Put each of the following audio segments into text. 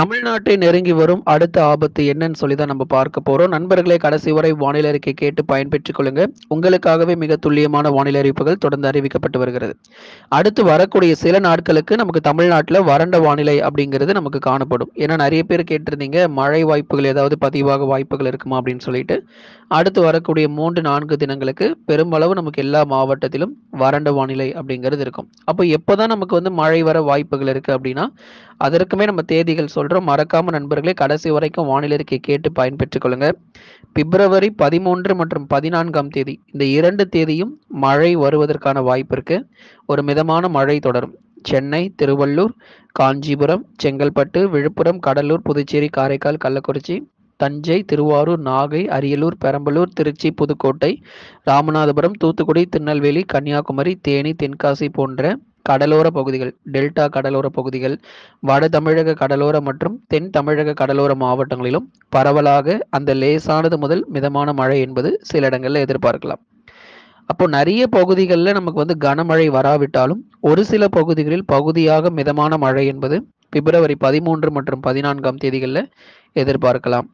தமிழ்நாட்டை நெருங்கி வரும் அடுத்த ஆபத்து என்னன்னு சொல்லி தான் நம்ம பார்க்க போறோம். நண்பர்களே, கடைசி வரை வானிலை அறிக்கை கேட்டு பயன்பெற்றுக் கொள்ளுங்க. உங்களுக்காகவே மிக துல்லியமான வானிலை அறிவிப்புகள் தொடர்ந்து அறிவிக்கப்பட்டு வருகிறது. அடுத்து வரக்கூடிய சில நாட்களுக்கு நமக்கு தமிழ்நாட்டுல வறண்ட வானிலை அப்படிங்கிறது நமக்கு காணப்படும். ஏன்னா நிறைய பேர் கேட்டிருந்தீங்க, மழை வாய்ப்புகள் ஏதாவது பதிவாக வாய்ப்புகள் இருக்குமா அப்படின்னு சொல்லிட்டு. அடுத்து வரக்கூடிய 3-4 தினங்களுக்கு பெருமளவு நமக்கு எல்லா மாவட்டத்திலும் வறண்ட வானிலை அப்படிங்கிறது இருக்கும். அப்போ எப்போதான் நமக்கு வந்து மழை வர வாய்ப்புகள் இருக்கு அப்படின்னா, அதற்குமே நம்ம தேதிகள் சொல்றோம். மறக்காம நண்பர்களே கடைசி வரைக்கும் வானிலை அறிக்கை கேட்டு பயன்பெற்றுக் கொள்ளுங்க. பிப்ரவரி 13 மற்றும் 14ஆம் தேதி இந்த 2 தேதியும் மழை வருவதற்கான வாய்ப்பு இருக்கு. ஒரு மிதமான மழை தொடரும். சென்னை, திருவள்ளூர், காஞ்சிபுரம், செங்கல்பட்டு, விழுப்புரம், கடலூர், புதுச்சேரி, காரைக்கால், கள்ளக்குறிச்சி, தஞ்சை, திருவாரூர், நாகை, அரியலூர், பெரம்பலூர், திருச்சி, புதுக்கோட்டை, ராமநாதபுரம், தூத்துக்குடி, திருநெல்வேலி, கன்னியாகுமரி, தேனி, தென்காசி போன்ற கடலோர பகுதிகள், டெல்டா கடலோர பகுதிகள், வட தமிழக கடலோர மற்றும் தென் தமிழக கடலோர மாவட்டங்களிலும் பரவலாக அந்த லேசானது முதல் மிதமான மழை என்பது சில இடங்கள்ல எதிர்பார்க்கலாம். அப்போ நிறைய பகுதிகளில் நமக்கு வந்து கனமழை வராவிட்டாலும் ஒரு சில பகுதிகளில் பகுதியாக மிதமான மழை என்பது பிப்ரவரி 13 மற்றும் 14ஆம் தேதிகளில் எதிர்பார்க்கலாம்.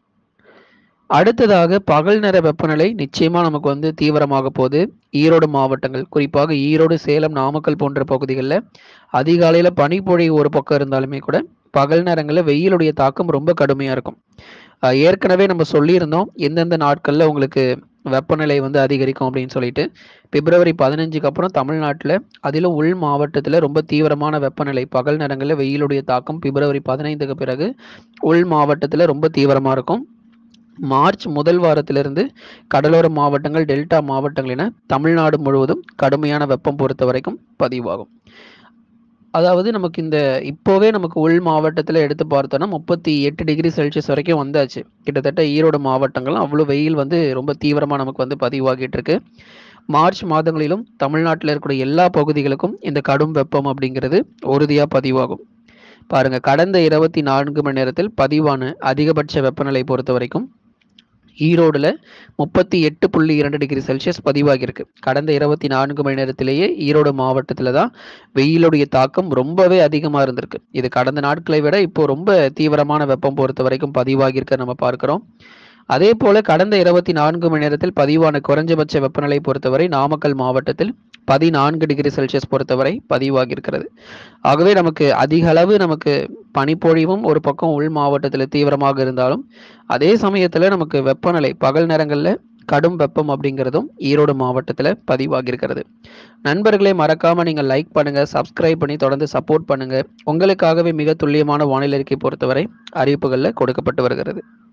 அடுத்ததாக பகல் நேர வெப்பநிலை நிச்சயமா நமக்கு வந்து தீவிரமாக போகுது. ஈரோடு மாவட்டங்கள், குறிப்பாக ஈரோடு, சேலம், நாமக்கல் போன்ற பகுதிகளில் அதிகாலையில் பனிப்பொழிவு ஒரு பக்கம் இருந்தாலுமே கூட பகல் நேரங்களில் வெயிலுடைய தாக்கம் ரொம்ப கடுமையாக இருக்கும். ஏற்கனவே நம்ம சொல்லியிருந்தோம் எந்தெந்த நாட்களில் உங்களுக்கு வெப்பநிலை வந்து அதிகரிக்கும் அப்படின்னு சொல்லிட்டு. பிப்ரவரி 15க்கு அப்புறம் தமிழ்நாட்டில் அதிலும் உள் மாவட்டத்தில் ரொம்ப தீவிரமான வெப்பநிலை, பகல் நேரங்களில் வெயிலுடைய தாக்கம் பிப்ரவரி 15க்கு பிறகு உள் மாவட்டத்தில் ரொம்ப தீவிரமாக இருக்கும். மார்ச் முதல் வாரத்திலிருந்து கடலோர மாவட்டங்கள், டெல்டா மாவட்டங்கள் என தமிழ்நாடு முழுவதும் கடுமையான வெப்பம் பொறுத்த வரைக்கும் பதிவாகும். அதாவது நமக்கு இந்த இப்போவே நமக்கு உள் மாவட்டத்தில் எடுத்து பார்த்தோன்னா 38 டிகிரி செல்சியஸ் வரைக்கும் வந்தாச்சு. கிட்டத்தட்ட ஈரோடு மாவட்டங்கள் அவ்வளோ வெயில் வந்து ரொம்ப தீவிரமாக நமக்கு வந்து பதிவாகிட்டு இருக்கு. மார்ச் மாதங்களிலும் தமிழ்நாட்டில் இருக்கக்கூடிய எல்லா பகுதிகளுக்கும் இந்த கடும் வெப்பம் அப்படிங்கிறது உறுதியாக பதிவாகும். பாருங்க, கடந்த 24 மணி நேரத்தில் பதிவான அதிகபட்ச வெப்பநிலை பொறுத்த வரைக்கும் ஈரோடுல 38.2 டிகிரி செல்சியஸ் பதிவாகியிருக்கு. கடந்த 24 மணி நேரத்திலேயே ஈரோடு மாவட்டத்தில் தான் வெயிலுடைய தாக்கம் ரொம்பவே அதிகமாக இருந்திருக்கு. இது கடந்த நாட்களை விட இப்போ ரொம்ப தீவிரமான வெப்பம் பொறுத்த வரைக்கும் பதிவாகியிருக்க நம்ம பார்க்கிறோம். அதே போல கடந்த 24 மணி நேரத்தில் பதிவான குறைஞ்சபட்ச வெப்பநிலை பொறுத்தவரை நாமக்கல் மாவட்டத்தில் 14 டிகிரி செல்சியஸ் பொறுத்தவரை பதிவாகியிருக்கிறது. ஆகவே நமக்கு அதிக அளவு நமக்கு பனிப்பொழிவும் ஒரு பக்கம் உள் மாவட்டத்தில் தீவிரமாக இருந்தாலும் அதே சமயத்தில் நமக்கு வெப்பநிலை பகல் நேரங்களில் கடும் வெப்பம் அப்படிங்கிறதும் ஈரோடு மாவட்டத்தில் பதிவாகியிருக்கிறது. நண்பர்களே, மறக்காம நீங்கள் லைக் பண்ணுங்க, சப்ஸ்கிரைப் பண்ணி தொடர்ந்து சப்போர்ட் பண்ணுங்க. உங்களுக்காகவே மிக துல்லியமான வானிலை அறிக்கை பொறுத்தவரை அறிவிப்புகளில் கொடுக்கப்பட்டு வருகிறது.